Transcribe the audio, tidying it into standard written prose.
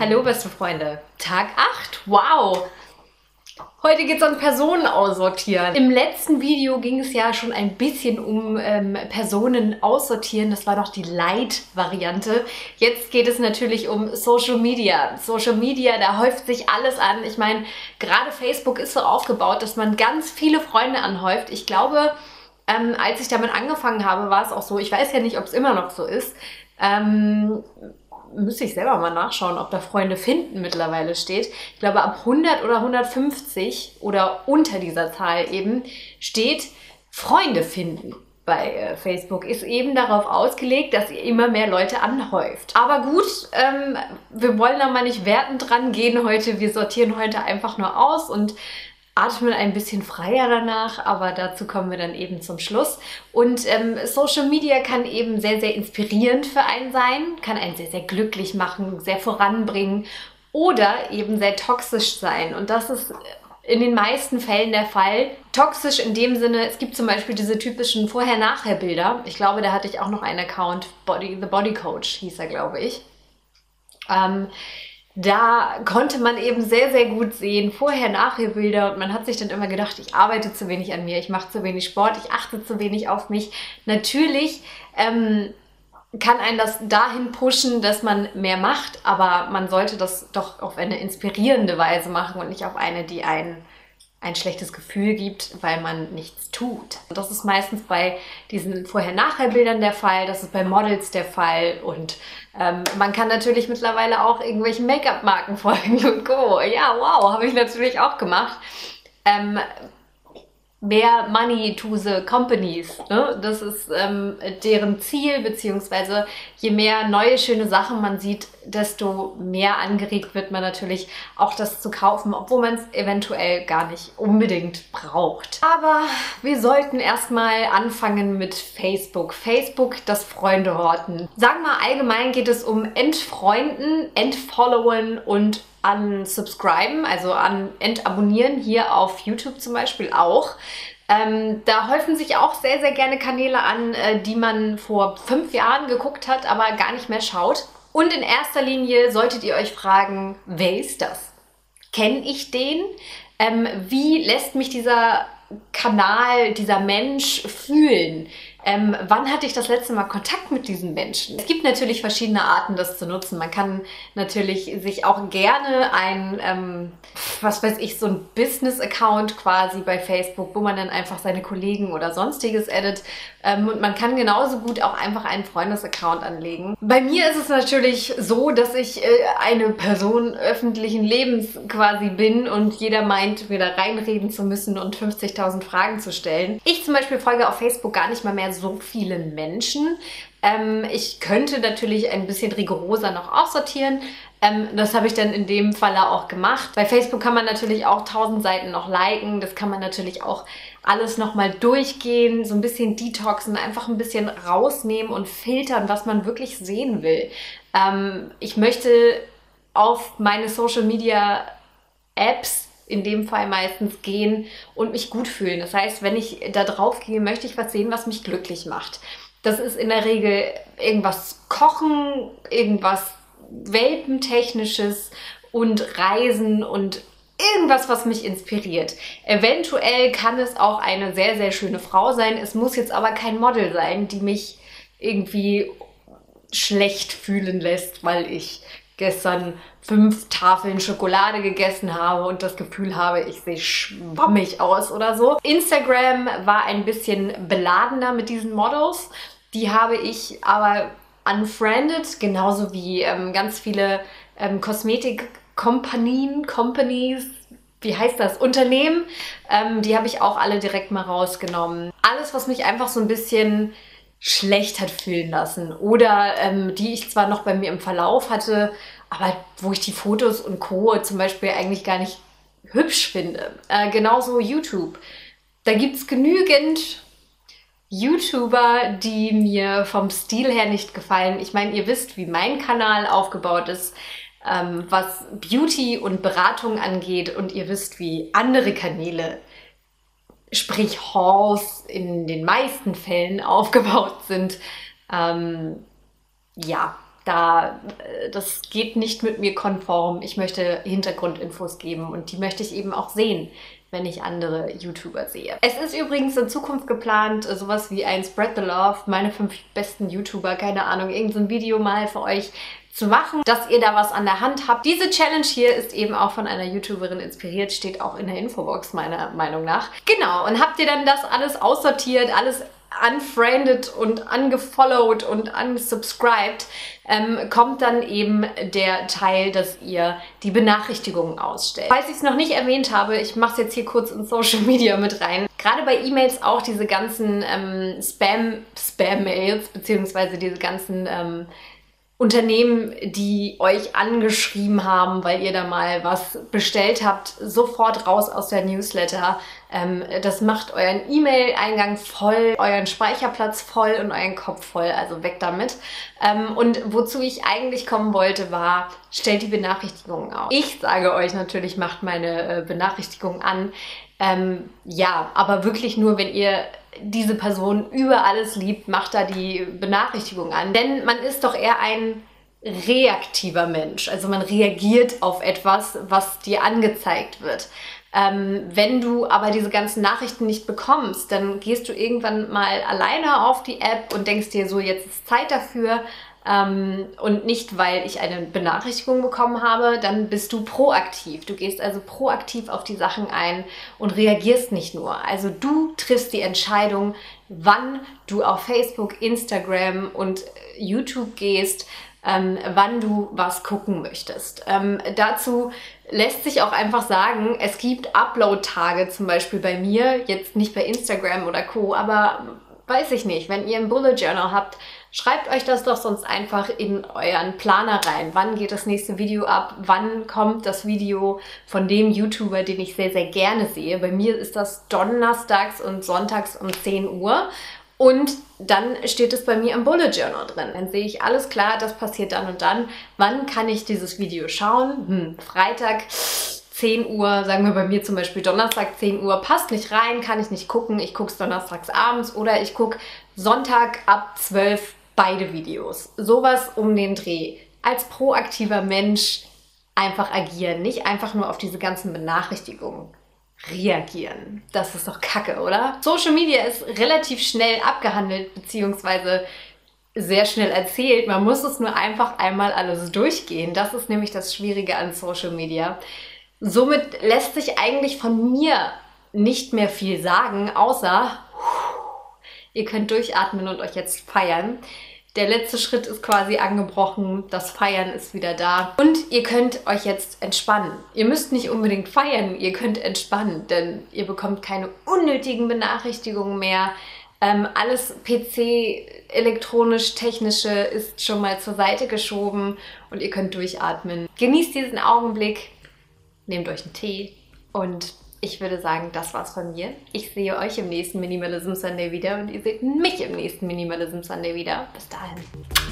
Hallo beste Freunde, Tag 8, wow! Heute geht es um Personen aussortieren. Im letzten Video ging es ja schon ein bisschen um Personen aussortieren. Das war doch die Light-Variante. Jetzt geht es natürlich um Social Media. Social Media, da häuft sich alles an. Ich meine, gerade Facebook ist so aufgebaut, dass man ganz viele Freunde anhäuft. Ich glaube, als ich damit angefangen habe, war es auch so. Ich weiß ja nicht, ob es immer noch so ist. Müsste ich selber mal nachschauen, ob da Freunde finden mittlerweile steht. Ich glaube, ab 100 oder 150 oder unter dieser Zahl eben steht Freunde finden. Bei Facebook ist eben darauf ausgelegt, dass ihr immer mehr Leute anhäuft. Aber gut, wir wollen da mal nicht wertend dran gehen heute. Wir sortieren heute einfach nur aus und atmen ein bisschen freier danach, aber dazu kommen wir dann eben zum Schluss. Und Social Media kann eben sehr, sehr inspirierend für einen sein, kann einen sehr, sehr glücklich machen, sehr voranbringen oder eben sehr toxisch sein. Und das ist in den meisten Fällen der Fall. Toxisch in dem Sinne, es gibt zum Beispiel diese typischen Vorher-Nachher-Bilder. Ich glaube, da hatte ich auch noch einen Account, The Body Coach hieß er, glaube ich. Da konnte man eben sehr, sehr gut sehen, Vorher-Nachher-Bilder und man hat sich dann immer gedacht, ich arbeite zu wenig an mir, ich mache zu wenig Sport, ich achte zu wenig auf mich. Natürlich kann einen das dahin pushen, dass man mehr macht, aber man sollte das doch auf eine inspirierende Weise machen und nicht auf eine, die einen ein schlechtes Gefühl gibt, weil man nichts tut. Das ist meistens bei diesen Vorher-Nachher-Bildern der Fall, das ist bei Models der Fall und man kann natürlich mittlerweile auch irgendwelchen Make-up-Marken folgen und Co. Ja, wow, habe ich natürlich auch gemacht. Mehr Money to the companies, ne? Das ist deren Ziel, beziehungsweise je mehr neue, schöne Sachen man sieht, desto mehr angeregt wird man natürlich auch das zu kaufen, obwohl man es eventuell gar nicht unbedingt braucht. Aber wir sollten erstmal anfangen mit Facebook. Facebook, das Freundehorten. Sagen wir allgemein geht es um Entfreunden, Entfollowen und unsubscriben, also entabonnieren, hier auf YouTube zum Beispiel auch. Da häufen sich auch sehr, sehr gerne Kanäle an, die man vor 5 Jahren geguckt hat, aber gar nicht mehr schaut. Und in erster Linie solltet ihr euch fragen, wer ist das? Kenne ich den? Wie lässt mich dieser Kanal, dieser Mensch fühlen? Wann hatte ich das letzte Mal Kontakt mit diesen Menschen? Es gibt natürlich verschiedene Arten, das zu nutzen. Man kann natürlich sich auch gerne ein, was weiß ich, so ein Business-Account quasi bei Facebook, wo man dann einfach seine Kollegen oder sonstiges addet. Und man kann genauso gut auch einfach einen Freundes-Account anlegen. Bei mir ist es natürlich so, dass ich eine Person öffentlichen Lebens quasi bin und jeder meint, mir da reinreden zu müssen und 50.000 Fragen zu stellen. Ich zum Beispiel folge auf Facebook gar nicht mal mehr so vielen Menschen. Ich könnte natürlich ein bisschen rigoroser noch aussortieren. Das habe ich dann in dem Falle auch gemacht. Bei Facebook kann man natürlich auch 1000 Seiten noch liken. Das kann man natürlich auch alles nochmal durchgehen, so ein bisschen detoxen, einfach ein bisschen rausnehmen und filtern, was man wirklich sehen will. Ich möchte auf meine Social Media Apps in dem Fall meistens gehen und mich gut fühlen. Das heißt, wenn ich da drauf gehe, möchte ich was sehen, was mich glücklich macht. Das ist in der Regel irgendwas kochen, irgendwas Welpentechnisches und Reisen und irgendwas, was mich inspiriert. Eventuell kann es auch eine sehr, sehr schöne Frau sein. Es muss jetzt aber kein Model sein, die mich irgendwie schlecht fühlen lässt, weil ich gestern 5 Tafeln Schokolade gegessen habe und das Gefühl habe, ich sehe schwammig aus oder so. Instagram war ein bisschen beladener mit diesen Models. Die habe ich aber unfriended, genauso wie ganz viele Companies, wie heißt das? Unternehmen, die habe ich auch alle direkt mal rausgenommen. Alles, was mich einfach so ein bisschen schlecht hat fühlen lassen oder die ich zwar noch bei mir im Verlauf hatte, aber wo ich die Fotos und Co. zum Beispiel eigentlich gar nicht hübsch finde. Genauso YouTube. Da gibt es genügend YouTuber, die mir vom Stil her nicht gefallen. Ich meine, ihr wisst, wie mein Kanal aufgebaut ist, was Beauty und Beratung angeht und ihr wisst, wie andere Kanäle, sprich Hauls, in den meisten Fällen aufgebaut sind. Ja, das geht nicht mit mir konform. Ich möchte Hintergrundinfos geben und die möchte ich eben auch sehen, wenn ich andere YouTuber sehe. Es ist übrigens in Zukunft geplant, sowas wie ein Spread the Love, meine 5 besten YouTuber, keine Ahnung, irgend so ein Video mal für euch zu machen, dass ihr da was an der Hand habt. Diese Challenge hier ist eben auch von einer YouTuberin inspiriert, steht auch in der Infobox meiner Meinung nach. Genau, und habt ihr dann das alles aussortiert, alles unfriended und ungefollowed und unsubscribed, kommt dann eben der Teil, dass ihr die Benachrichtigungen ausstellt. Falls ich es noch nicht erwähnt habe, ich mache es jetzt hier kurz in Social Media mit rein. Gerade bei E-Mails auch diese ganzen Spam-Mails, beziehungsweise diese ganzen Unternehmen, die euch angeschrieben haben, weil ihr da mal was bestellt habt, sofort raus aus der Newsletter. Das macht euren E-Mail-Eingang voll, euren Speicherplatz voll und euren Kopf voll, also weg damit. Und wozu ich eigentlich kommen wollte, war, stellt die Benachrichtigungen aus. Ich sage euch natürlich, macht meine Benachrichtigungen an. Ja, aber wirklich nur, wenn ihr diese Person über alles liebt, macht da die Benachrichtigung an. Denn man ist doch eher ein reaktiver Mensch. Also man reagiert auf etwas, was dir angezeigt wird. Wenn du aber diese ganzen Nachrichten nicht bekommst, dann gehst du irgendwann mal alleine auf die App und denkst dir so, jetzt ist Zeit dafür. Und nicht, weil ich eine Benachrichtigung bekommen habe, dann bist du proaktiv. Du gehst also proaktiv auf die Sachen ein und reagierst nicht nur. Also du triffst die Entscheidung, wann du auf Facebook, Instagram und YouTube gehst, wann du was gucken möchtest. Dazu lässt sich auch einfach sagen, es gibt Upload-Tage zum Beispiel bei mir, jetzt nicht bei Instagram oder Co., aber weiß ich nicht, wenn ihr ein Bullet Journal habt, schreibt euch das doch sonst einfach in euren Planer rein. Wann geht das nächste Video ab? Wann kommt das Video von dem YouTuber, den ich sehr, sehr gerne sehe? Bei mir ist das donnerstags und sonntags um 10 Uhr. Und dann steht es bei mir im Bullet Journal drin. Dann sehe ich, alles klar, das passiert dann und dann. Wann kann ich dieses Video schauen? Freitag 10 Uhr, sagen wir bei mir zum Beispiel Donnerstag 10 Uhr, passt nicht rein, kann ich nicht gucken. Ich gucke es donnerstags abends oder ich gucke Sonntag ab 12 beide Videos. Sowas um den Dreh. Als proaktiver Mensch einfach agieren, nicht einfach nur auf diese ganzen Benachrichtigungen reagieren. Das ist doch Kacke, oder? Social Media ist relativ schnell abgehandelt, beziehungsweise sehr schnell erzählt. Man muss es nur einfach einmal alles durchgehen. Das ist nämlich das Schwierige an Social Media. Somit lässt sich eigentlich von mir nicht mehr viel sagen, außer ihr könnt durchatmen und euch jetzt feiern. Der letzte Schritt ist quasi angebrochen, das Feiern ist wieder da und ihr könnt euch jetzt entspannen. Ihr müsst nicht unbedingt feiern, ihr könnt entspannen, denn ihr bekommt keine unnötigen Benachrichtigungen mehr. Alles PC, elektronisch, technische ist schon mal zur Seite geschoben und ihr könnt durchatmen. Genießt diesen Augenblick, nehmt euch einen Tee und ich würde sagen, das war's von mir. Ich sehe euch im nächsten Minimalism Sunday wieder und ihr seht mich im nächsten Minimalism Sunday wieder. Bis dahin.